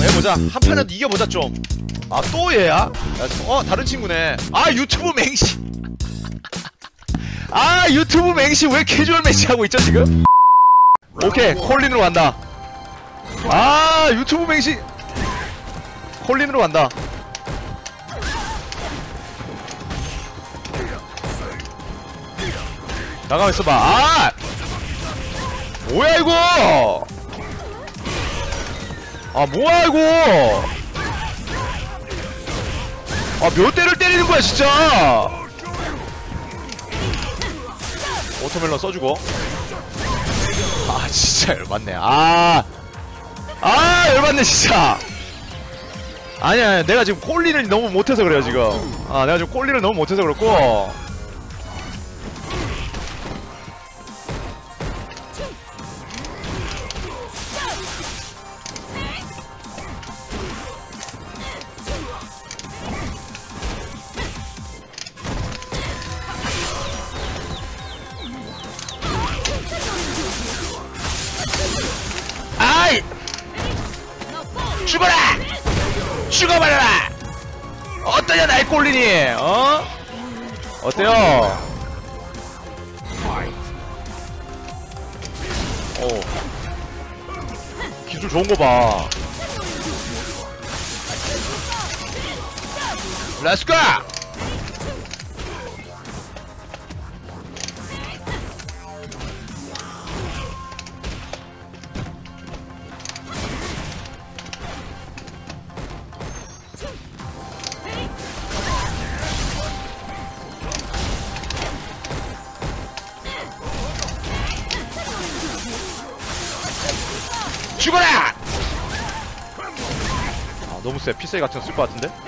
해보자. 한 판이라도 이겨보자 좀. 아 또 얘야? 다른 친구네. 아 유튜브 맹시. 아 유튜브 맹시 왜 캐주얼 매치 하고 있죠 지금? 오케이 콜린으로 간다. 아 유튜브 맹시 콜린으로 간다. 잠깐만 있어봐. 아 뭐야 이거. 아 뭐야 이거. 아 몇 대를 때리는 거야 진짜. 오토멜론 써주고. 아 진짜 열받네. 열받네 진짜. 아니야 내가 지금 콜린을 너무 못해서 그래요 지금. 내가 지금 콜린을 너무 못해서 그렇고. 아이! 죽어라! 죽어버려라! 어떠냐 나의 꼴리니? 어때요? 기술 좋은거 봐. 렛츠고! 죽어라! 너무 세. 피세이 같은 거 쓸 것 같은데?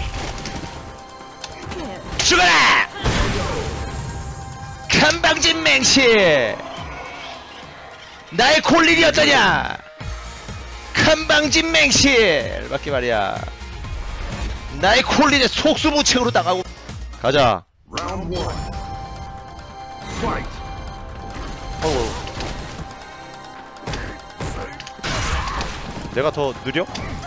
죽어라! 건방진 맹시! 나의 콜린이 어떠냐? 건방진 맹시! 밖에 말이야. 나의 콜린의 속수무책으로 나가고. 가자. 내가 더 느려?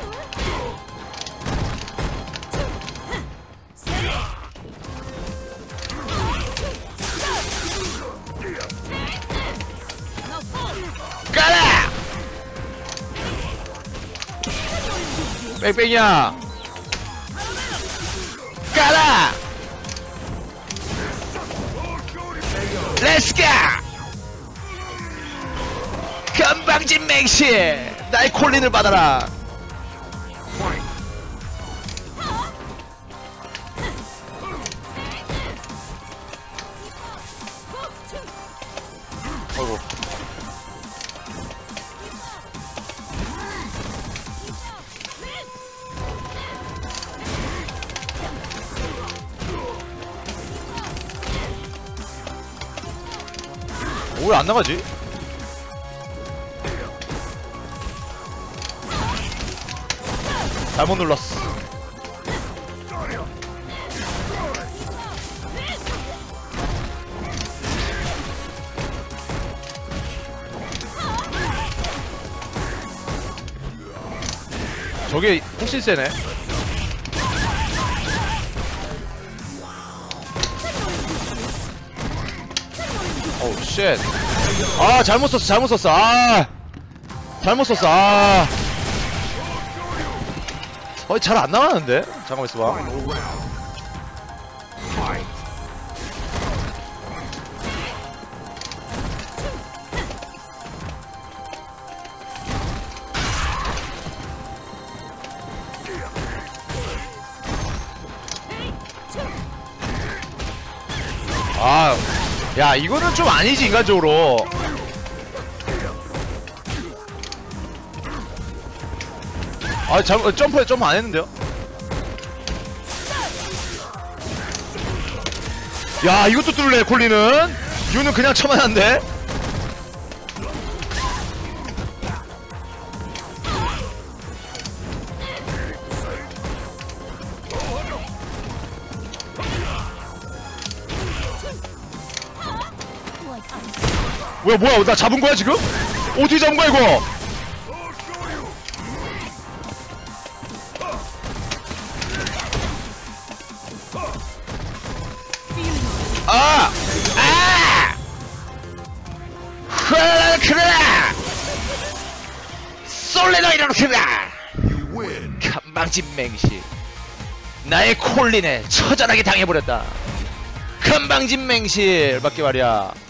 까라! 뺑뺑이야! 까라! 렛츠고! 건방진 맹시! 나의 콜린을 받아라! 어이구. 왜 안 나가지? 잘못 눌렀어. 저게 훨씬 세네. 어우 쉣. 잘못 썼어. 잘못 썼어. 잘못 썼어. 잘 안 나가는데? 잠깐만 있어봐. 야 이거는 좀 아니지 인간적으로. 점프 안 했는데요? 야 이것도 뚫네 콜리는. 유는 그냥 쳐만 한데. 뭐야 나 잡은 거야 지금? 어떻게 잡은 거야 이거? 솔레노 이렇게다. 건방진 맹시. 나의 콜린에 처절하게 당해버렸다. 건방진 맹실 밖에 말이야.